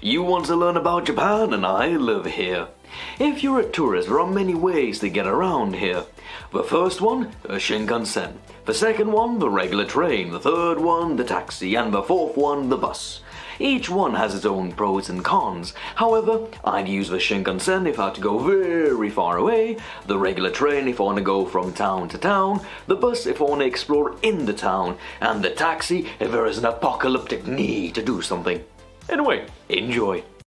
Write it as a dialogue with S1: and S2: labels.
S1: You want to learn about Japan and I live here. If you're a tourist, there are many ways to get around here. The first one, a shinkansen. The second one, the regular train. The third one, the taxi. And the fourth one, the bus. Each one has its own pros and cons. However, I'd use the shinkansen if I had to go very far away, the regular train if I want to go from town to town, the bus if I want to explore in the town, and the taxi if there is an apocalyptic need to do something. Anyway, enjoy.